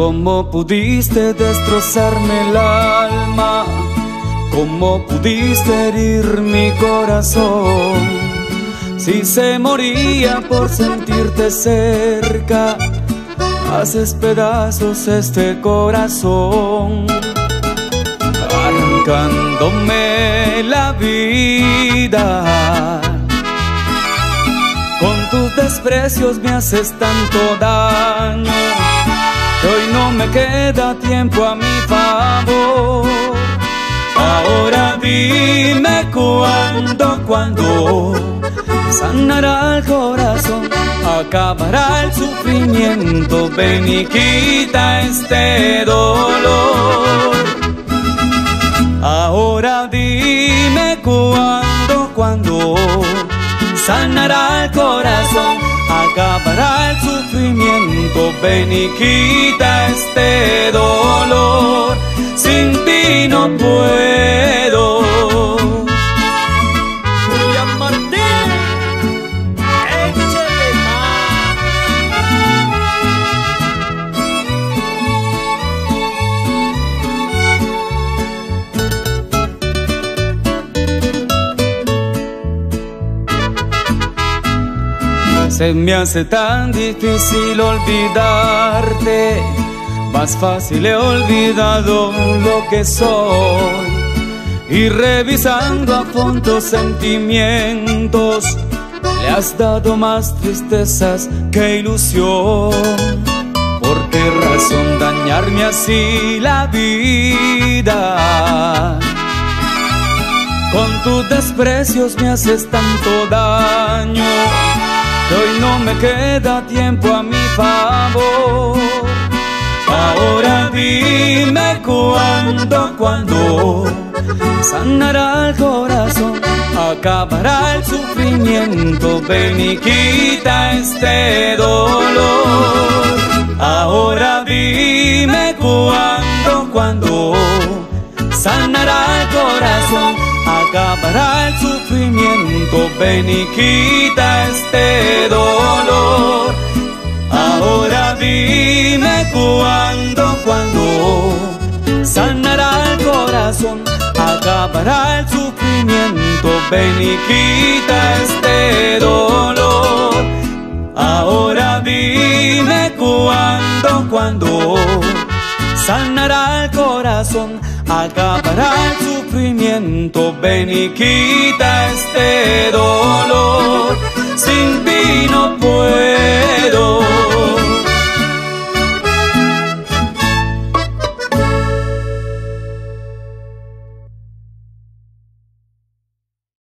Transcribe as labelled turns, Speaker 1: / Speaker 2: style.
Speaker 1: ¿Cómo pudiste destrozarme el alma? ¿Cómo pudiste herir mi corazón? Si se moría por sentirte cerca, haces pedazos este corazón, arrancándome la vida. Con tus desprecios me haces tanto daño que hoy no me queda tiempo a mi favor. Ahora dime cuándo sanará el corazón, acabará el sufrimiento. Ven y quita este dolor. Ahora dime cuándo sanará el corazón, acabará el sufrimiento. Ven y quita este dolor. Sin ti no puedo.
Speaker 2: Julián Martín, échale
Speaker 1: más. Se me hace tan difícil olvidarte. Más fácil he olvidado lo que soy, y revisando a fondo sentimientos, le has dado más tristezas que ilusión. ¿Por qué razón dañarme así la vida? Con tus desprecios me haces tanto daño que hoy no me queda tiempo a mi favor. Ahora dime cuándo sanará el corazón, acabará el sufrimiento. Ven y quita este dolor. Ahora dime cuándo sanará el corazón, acabará el sufrimiento. Ven y quita este dolor. Ahora dime cuándo sanará el corazón, acabará el sufrimiento. Ven y quita este dolor. Ahora dime cuándo sanará el corazón, acabará el sufrimiento. Ven y quita este